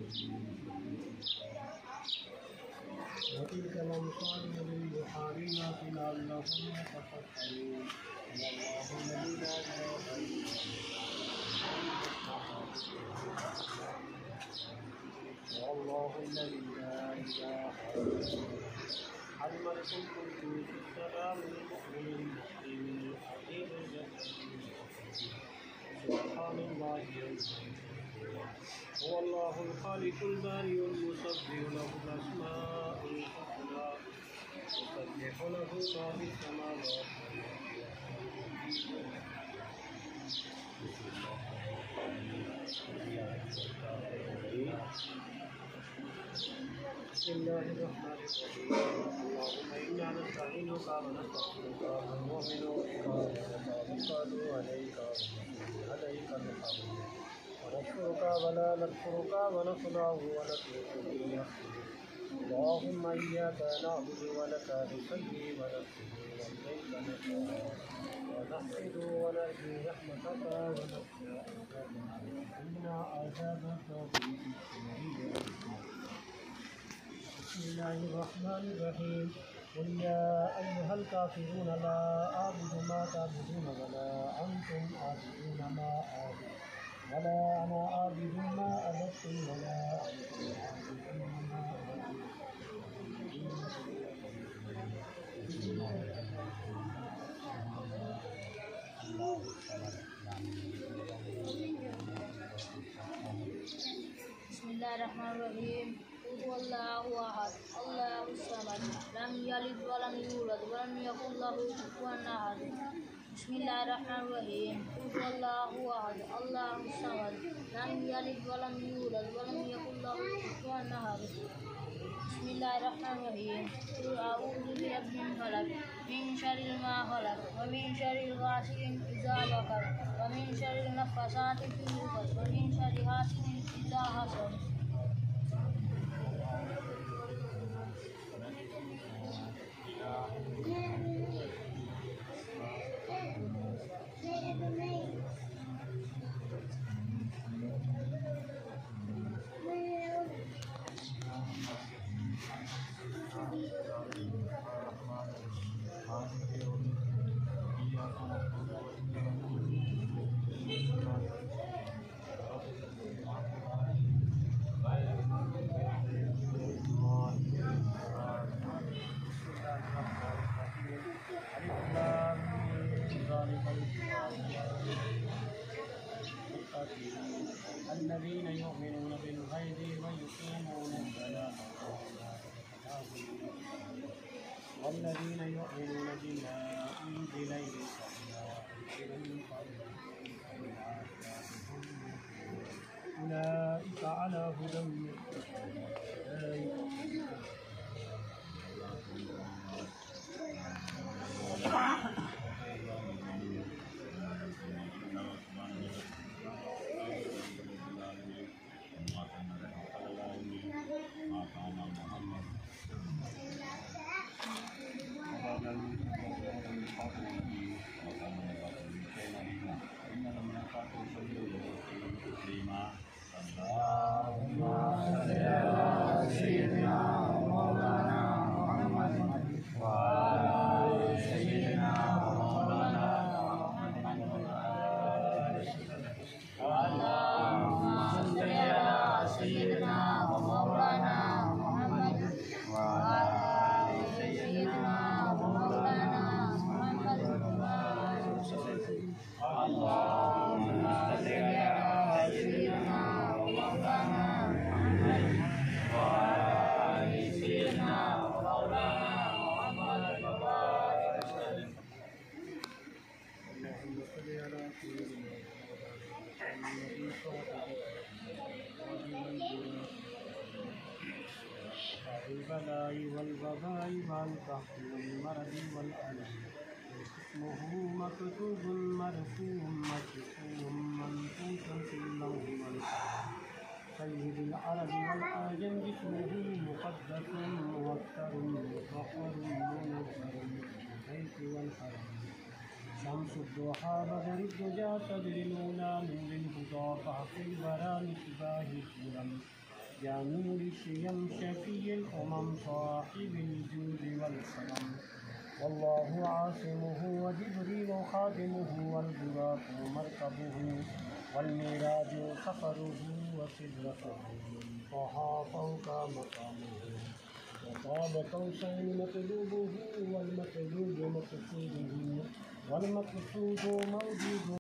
وتلك الأمثال نضربها للناس لعلهم يتفكرون والله الذي لا إله إلا هو الملك القدوس السلام المؤمن المحيي العزيز الجبار سبحان الله هو الله الخالق البارئ المصور له الأسماء الحسنى يسبح له ما في السماوات بسم الله الرحمن الرحيم اللهم إنا نستعينك ونستغفرك ونؤمن بك ونتوكل عليك الحمد ونشكرك ولا نكفرك ونخضع ونتوب إليك اللهم إياك نعبد ولك نصلي ونسجد وإليك نسعى ونحمد ونرجو رحمتك ونخشى إنا عذاب الطاغوت بسم الله الرحمن الرحيم قل يا أيها الكافرون لا أعبد ما تعبدون ولا أنتم عابدون ما أعبد ولا أنا عابد ما عبدتم ولا أنتم عابدون ما أعبد بسم الله الرحمن الرحيم قل هو الله أحد الله الصمد لم يلد ولم يولد ولم يكن له كفوا أحد بسم الله الرحمن الرحيم قل هو الله أحد الله الصمد لم يلد ولم يولد ولم يكن له كفوا أحد بسم الله الرحمن الرحيم قل أعوذ برب الفلق من شر ما خلق ومن شر غاسق إذا وقب ومن شر النفاثات في العقد ومن شر حاسد إذا حسد الذين يؤمنون بالغيب ويقيمون الصلاة والذين يؤمنون بما أنزل إليك أولئك على هدى من البلاء والوباء والقحط والمرض والألم اسمه مكتوب مرفوع مكتوب منفوس في اللوح والقلم سيد العرب والعجم اسمه مقدس موكر مطهر منزل بالبيت والحرم شمس الضحى بدر الدجى تدري الأولى نور الهدى فحق الورى مصباح الظلم يا نور الشيم شفيع الأمم صاحب الجود والكرم والله عاصمه وجبريل خادمه والبراق مركبه والميراج سفره وسدرته منتهى فوق مقامه وقاب قوسين مطلوبه والمطلوب مقصوده والمقصود موجود